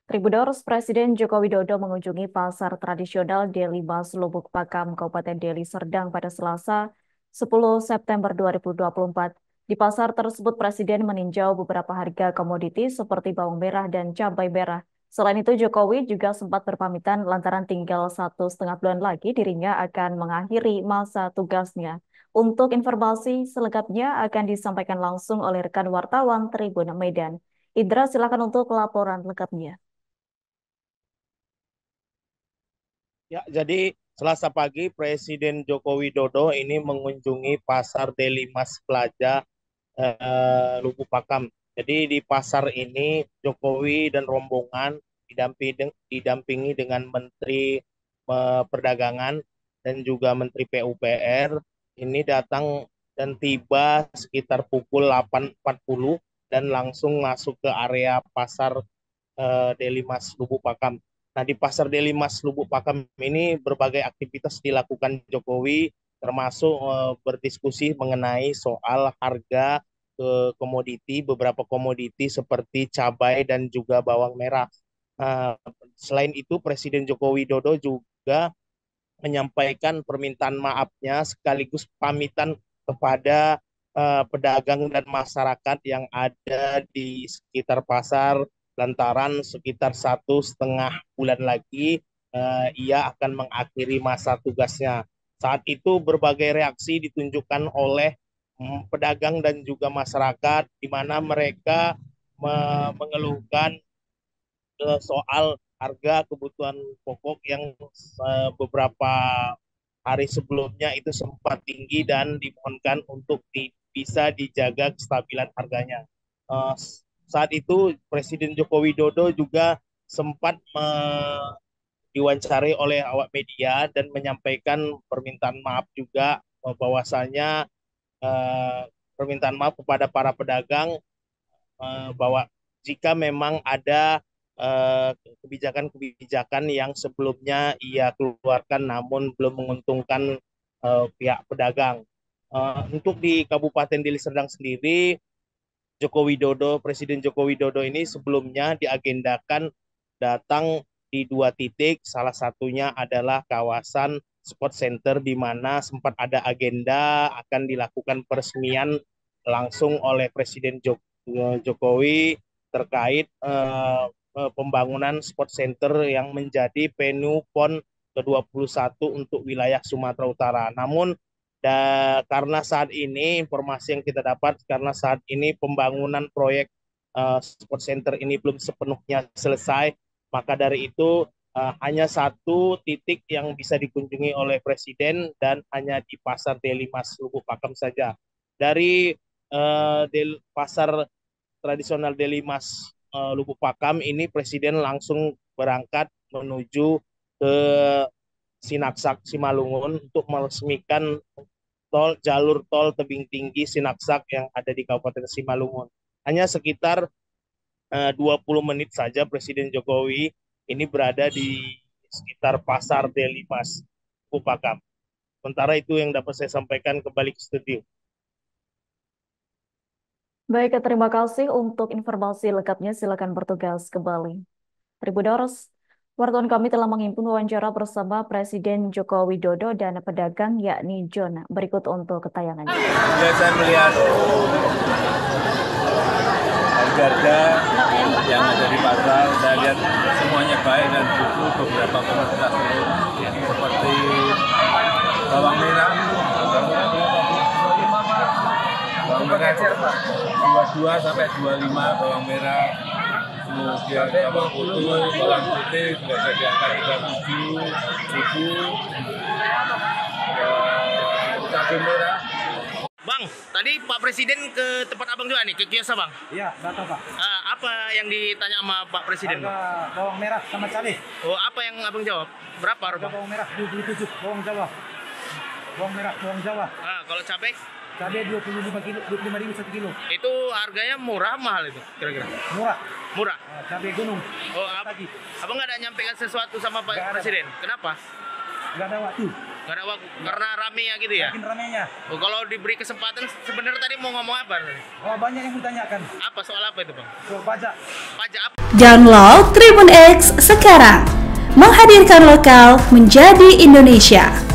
Tribuners Presiden Joko Widodo mengunjungi pasar tradisional Deli Mas Lubuk Pakam, Kabupaten Deli Serdang pada Selasa, 10 September 2024. Di pasar tersebut, Presiden meninjau beberapa harga komoditi seperti bawang merah dan cabai merah. Selain itu, Jokowi juga sempat berpamitan lantaran tinggal 1,5 bulan lagi dirinya akan mengakhiri masa tugasnya. Untuk informasi selengkapnya akan disampaikan langsung oleh rekan wartawan Tribun Medan. Indra, silakan untuk laporan lengkapnya. Ya, jadi Selasa pagi Presiden Joko Widodo ini mengunjungi pasar Deli Mas Plaza Lubuk Pakam. Jadi di pasar ini Jokowi dan rombongan didampingi dengan Menteri Perdagangan dan juga Menteri PUPR ini datang dan tiba sekitar pukul 8.40 dan langsung masuk ke area pasar Deli Mas Lubuk Pakam. Nah, di pasar Deli Mas Lubuk Pakam ini berbagai aktivitas dilakukan Jokowi, termasuk berdiskusi mengenai soal harga komoditi, beberapa komoditi seperti cabai dan juga bawang merah. Uh, Selain itu, Presiden Joko Widodo juga menyampaikan permintaan maafnya sekaligus pamitan kepada pedagang dan masyarakat yang ada di sekitar pasar lantaran sekitar 1,5 bulan lagi ia akan mengakhiri masa tugasnya. Saat itu berbagai reaksi ditunjukkan oleh pedagang dan juga masyarakat di mana mereka mengeluhkan soal harga kebutuhan pokok yang beberapa hari sebelumnya itu sempat tinggi dan dimohonkan untuk bisa dijaga kestabilan harganya. Uh, Saat itu Presiden Joko Widodo juga sempat diwawancari oleh awak media dan menyampaikan permintaan maaf juga bahwasanya uh, permintaan maaf kepada para pedagang bahwa jika memang ada kebijakan-kebijakan yang sebelumnya ia keluarkan namun belum menguntungkan pihak pedagang. Untuk di Kabupaten Deli Serdang sendiri, Presiden Joko Widodo ini sebelumnya diagendakan datang di 2 titik, salah satunya adalah kawasan sport center di mana sempat ada agenda akan dilakukan peresmian langsung oleh Presiden Jokowi terkait pembangunan sport center yang menjadi venue PON ke-21 untuk wilayah Sumatera Utara. Namun karena saat ini informasi yang kita dapat karena saat ini pembangunan proyek sport center ini belum sepenuhnya selesai, maka dari itu hanya 1 titik yang bisa dikunjungi oleh Presiden dan hanya di pasar Deli Mas Lubuk Pakam saja. Dari pasar tradisional Deli Mas Lubuk Pakam ini Presiden langsung berangkat menuju ke Sinaksak Simalungun untuk meresmikan jalur tol tebing tinggi Sinaksak yang ada di Kabupaten Simalungun. Hanya sekitar 20 menit saja Presiden Jokowi ini berada di sekitar pasar Deli Mas Lubuk. Sementara itu yang dapat saya sampaikan, kembali ke studio. Baik, terima kasih untuk informasi lengkapnya. Silakan bertugas kembali. Tribuners, wartawan kami telah menghimpun wawancara bersama Presiden Joko Widodo dan pedagang yakni John. Berikut untuk ketayangannya. Ya, saya melihat harga yang ada di pasar, saya lihat semuanya baik dan justru beberapa komoditas seperti bawang merah 22 sampai 25 bawang merah, kemudian bawang putih juga ada di angka 37.000, cabai merah. Bang, tadi Pak Presiden ke tempat abang juga nih, ke kios abang? Iya, datang Pak. Apa yang ditanya sama Pak Presiden? Harga bawang merah sama cabai. Oh, apa yang abang jawab? Berapa Harga bang? bawang merah 27, bawang Jawa. Bawang merah, bawang Jawa. Kalau cabai? Cabai 25 kilo, 25.000 1 kilo. Itu harganya murah mahal itu kira-kira? Murah. Murah? Cabai gunung. Oh, abang nggak ada nyampaikan sesuatu sama Pak Presiden? Kenapa? Nggak ada waktu. Nggak ada waktu karena rame ya gitu ya. Makin ramenya. Oh, kalau diberi kesempatan sebenarnya tadi mau ngomong apa? Oh, banyak yang ditanyakan. Apa soal apa itu, Bang? Soal pajak. Pajak apa? Download Tribun X sekarang, menghadirkan lokal menjadi Indonesia.